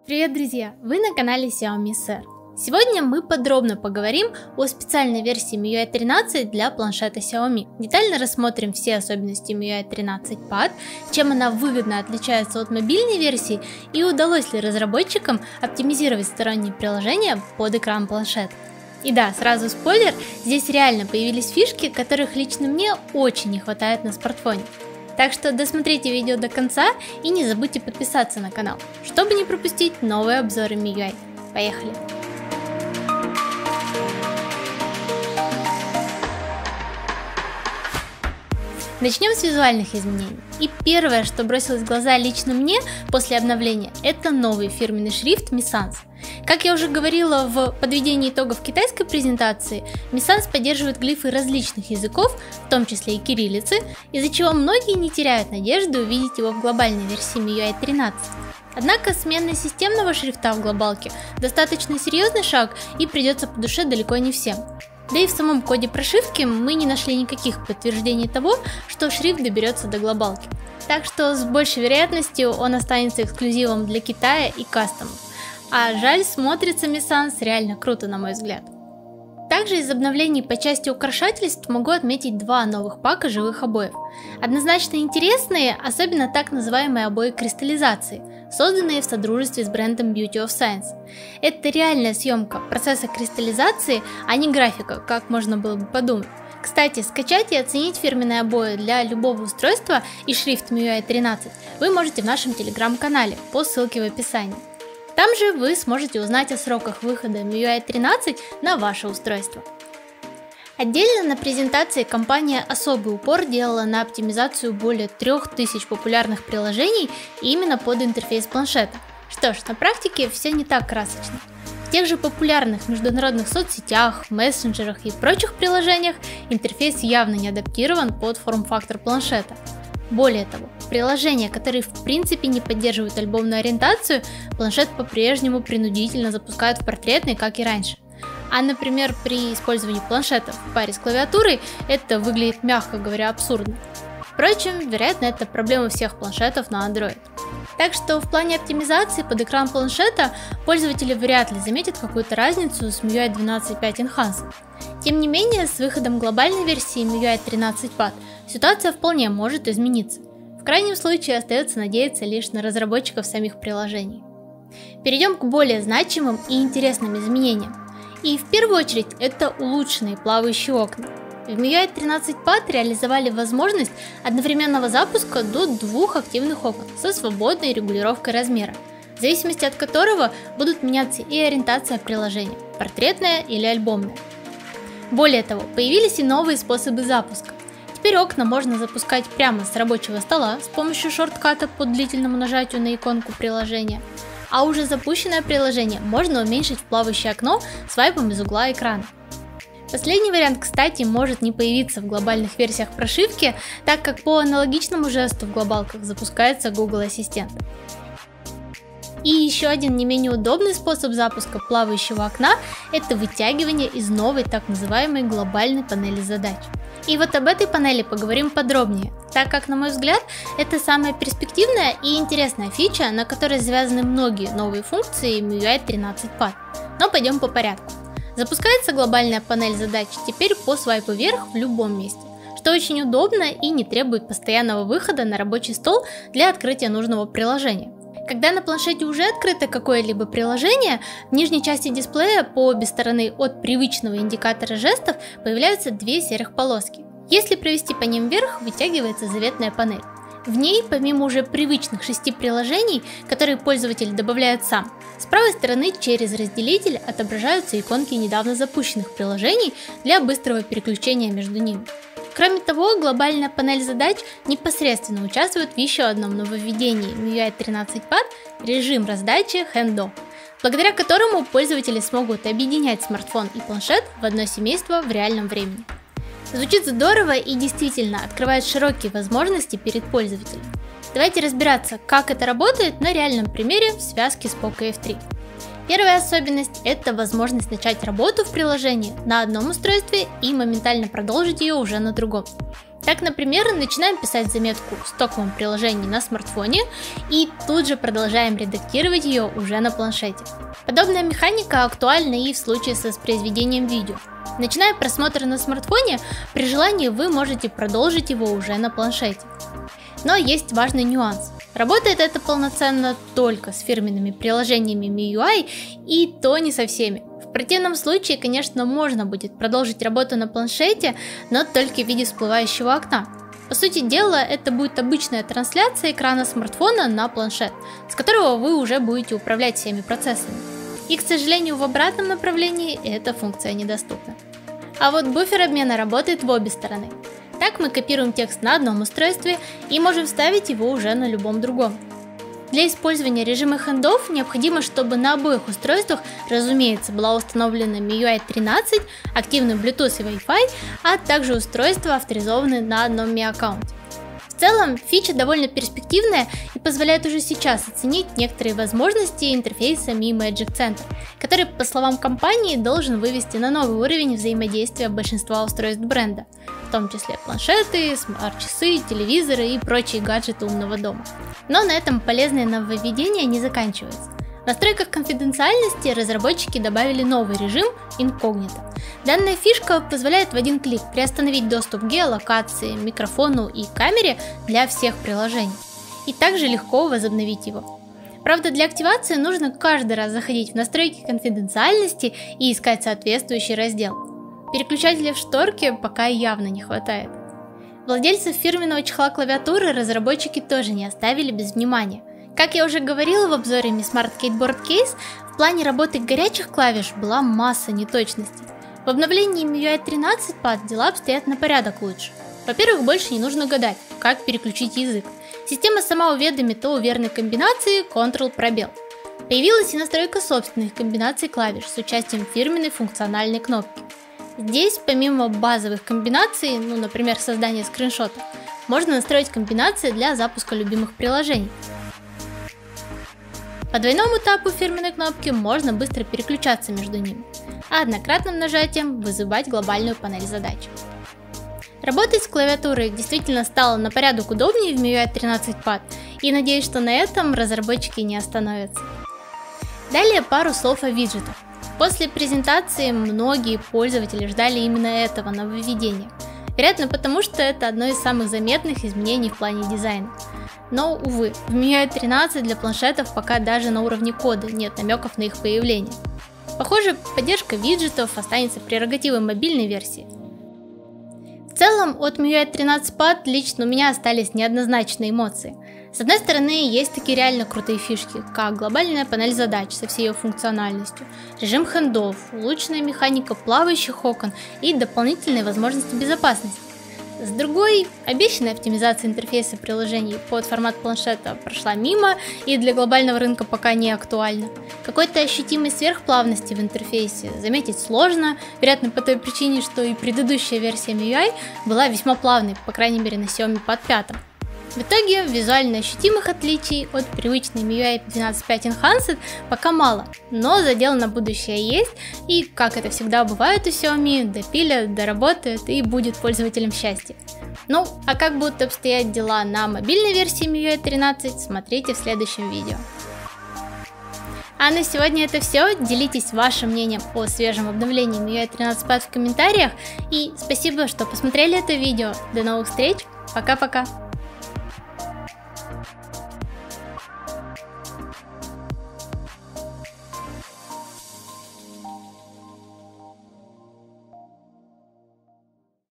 Привет, друзья! Вы на канале Xiaomi Sir. Сегодня мы подробно поговорим о специальной версии MIUI 13 для планшета Xiaomi. Детально рассмотрим все особенности MIUI 13 Pad, чем она выгодно отличается от мобильной версии и удалось ли разработчикам оптимизировать сторонние приложения под экран планшета. И да, сразу спойлер, здесь реально появились фишки, которых лично мне очень не хватает на смартфоне. Так что досмотрите видео до конца и не забудьте подписаться на канал, чтобы не пропустить новые обзоры MIUI. Поехали! Начнем с визуальных изменений. И первое, что бросилось в глаза лично мне после обновления, это новый фирменный шрифт Mi Sans. Как я уже говорила в подведении итогов китайской презентации, Mi Sans поддерживает глифы различных языков, в том числе и кириллицы, из-за чего многие не теряют надежды увидеть его в глобальной версии MIUI 13. Однако смена системного шрифта в глобалке достаточно серьезный шаг и придется по душе далеко не всем. Да и в самом коде прошивки мы не нашли никаких подтверждений того, что шрифт доберется до глобалки. Так что с большей вероятностью он останется эксклюзивом для Китая и кастомов. А жаль, смотрится Mi Sans реально круто, на мой взгляд. Также из обновлений по части украшательств могу отметить два новых пака живых обоев. Однозначно интересные, особенно так называемые обои кристаллизации, созданные в содружестве с брендом Beauty of Science. Это реальная съемка процесса кристаллизации, а не графика, как можно было бы подумать. Кстати, скачать и оценить фирменные обои для любого устройства и шрифт MIUI 13 вы можете в нашем телеграм-канале по ссылке в описании. Там же вы сможете узнать о сроках выхода MIUI 13 на ваше устройство. Отдельно на презентации компания особый упор делала на оптимизацию более 3000 популярных приложений именно под интерфейс планшета. Что ж, на практике все не так красочно. В тех же популярных международных соцсетях, мессенджерах и прочих приложениях интерфейс явно не адаптирован под форм-фактор планшета. Более того, приложения, которые в принципе не поддерживают альбомную ориентацию, планшет по-прежнему принудительно запускают в портретный, как и раньше. А, например, при использовании планшета в паре с клавиатурой это выглядит, мягко говоря, абсурдно. Впрочем, вероятно, это проблема всех планшетов на Android. Так что в плане оптимизации под экран планшета пользователи вряд ли заметят какую-то разницу с MIUI 12.5 Enhanced. Тем не менее, с выходом глобальной версии MIUI 13 Pad ситуация вполне может измениться. В крайнем случае остается надеяться лишь на разработчиков самих приложений. Перейдем к более значимым и интересным изменениям. И в первую очередь это улучшенные плавающие окна. В MIUI 13 Pad реализовали возможность одновременного запуска до 2 активных окон со свободной регулировкой размера, в зависимости от которого будут меняться и ориентация приложения – портретная или альбомная. Более того, появились и новые способы запуска. Теперь окна можно запускать прямо с рабочего стола с помощью шортката по длительному нажатию на иконку приложения, а уже запущенное приложение можно уменьшить в плавающее окно свайпом из угла экрана. Последний вариант, кстати, может не появиться в глобальных версиях прошивки, так как по аналогичному жесту в глобалках запускается Google Ассистент. И еще один не менее удобный способ запуска плавающего окна – это вытягивание из новой так называемой глобальной панели задач. И вот об этой панели поговорим подробнее, так как, на мой взгляд, это самая перспективная и интересная фича, на которой завязаны многие новые функции MIUI 13 Pad. Но пойдем по порядку. Запускается глобальная панель задач теперь по свайпу вверх в любом месте, что очень удобно и не требует постоянного выхода на рабочий стол для открытия нужного приложения. Когда на планшете уже открыто какое-либо приложение, в нижней части дисплея по обе стороны от привычного индикатора жестов появляются две серых полоски. Если провести по ним вверх, вытягивается заветная панель. В ней, помимо уже привычных 6 приложений, которые пользователь добавляет сам, с правой стороны через разделитель отображаются иконки недавно запущенных приложений для быстрого переключения между ними. Кроме того, глобальная панель задач непосредственно участвует в еще одном нововведении MIUI 13 Pad – режим раздачи Handoff, благодаря которому пользователи смогут объединять смартфон и планшет в одно семейство в реальном времени. Звучит здорово и действительно открывает широкие возможности перед пользователем. Давайте разбираться, как это работает на реальном примере в связке с Poco F3. Первая особенность – это возможность начать работу в приложении на одном устройстве и моментально продолжить ее уже на другом. Так, например, начинаем писать заметку в стоковом приложении на смартфоне и тут же продолжаем редактировать ее уже на планшете. Подобная механика актуальна и в случае с воспроизведением видео. Начиная просмотр на смартфоне, при желании вы можете продолжить его уже на планшете. Но есть важный нюанс. Работает это полноценно только с фирменными приложениями MIUI, и то не со всеми. В противном случае, конечно, можно будет продолжить работу на планшете, но только в виде всплывающего окна. По сути дела, это будет обычная трансляция экрана смартфона на планшет, с которого вы уже будете управлять всеми процессами. И, к сожалению, в обратном направлении эта функция недоступна. А вот буфер обмена работает в обе стороны. Так мы копируем текст на одном устройстве и можем вставить его уже на любом другом. Для использования режима Handoff необходимо, чтобы на обоих устройствах, разумеется, была установлена MIUI 13, активный Bluetooth и Wi-Fi, а также устройства авторизованы на одном Mi аккаунте. В целом, фича довольно перспективная и позволяет уже сейчас оценить некоторые возможности интерфейса Mi Magic Center, который, по словам компании, должен вывести на новый уровень взаимодействия большинства устройств бренда, в том числе планшеты, смарт-часы, телевизоры и прочие гаджеты умного дома. Но на этом полезные нововведения не заканчиваются. В настройках конфиденциальности разработчики добавили новый режим Incognito. Данная фишка позволяет в один клик приостановить доступ к геолокации, микрофону и камере для всех приложений, и также легко возобновить его. Правда, для активации нужно каждый раз заходить в настройки конфиденциальности и искать соответствующий раздел. Переключателей в шторке пока явно не хватает. Владельцев фирменного чехла клавиатуры разработчики тоже не оставили без внимания. Как я уже говорила в обзоре Mi Smart Skateboard Case, в плане работы горячих клавиш была масса неточностей. В обновлении MIUI 13 Pad дела обстоят на порядок лучше. Во-первых, больше не нужно гадать, как переключить язык. Система сама уведомит о верной комбинации Ctrl-пробел. Появилась и настройка собственных комбинаций клавиш с участием фирменной функциональной кнопки. Здесь, помимо базовых комбинаций, например, создания скриншота, можно настроить комбинации для запуска любимых приложений. По двойному тапу фирменной кнопки можно быстро переключаться между ними, а однократным нажатием вызывать глобальную панель задач. Работать с клавиатурой действительно стало на порядок удобнее в MIUI 13 Pad, и надеюсь, что на этом разработчики не остановятся. Далее пару слов о виджетах. После презентации многие пользователи ждали именно этого нововведения, вероятно потому, что это одно из самых заметных изменений в плане дизайна. Но, увы, в MIUI 13 для планшетов пока даже на уровне кода нет намеков на их появление. Похоже, поддержка виджетов останется прерогативой мобильной версии. В целом, от MIUI 13 Pad лично у меня остались неоднозначные эмоции. С одной стороны, есть такие реально крутые фишки, как глобальная панель задач со всей ее функциональностью, режим Handoff, улучшенная механика плавающих окон и дополнительные возможности безопасности. С другой, обещанная оптимизация интерфейса приложений под формат планшета прошла мимо и для глобального рынка пока не актуальна. Какой-то ощутимой сверхплавности в интерфейсе заметить сложно, вероятно по той причине, что и предыдущая версия MIUI была весьма плавной, по крайней мере на Xiaomi Pad 5. В итоге визуально ощутимых отличий от привычной MIUI 12.5 Enhanced пока мало, но задел на будущее есть, и, как это всегда бывает у Xiaomi, допилят, доработают и будет пользователям счастье. Ну, а как будут обстоять дела на мобильной версии MIUI 13, смотрите в следующем видео. А на сегодня это все. Делитесь вашим мнением о свежем обновлении MIUI 13 Pad в комментариях, и спасибо, что посмотрели это видео. До новых встреч, пока-пока!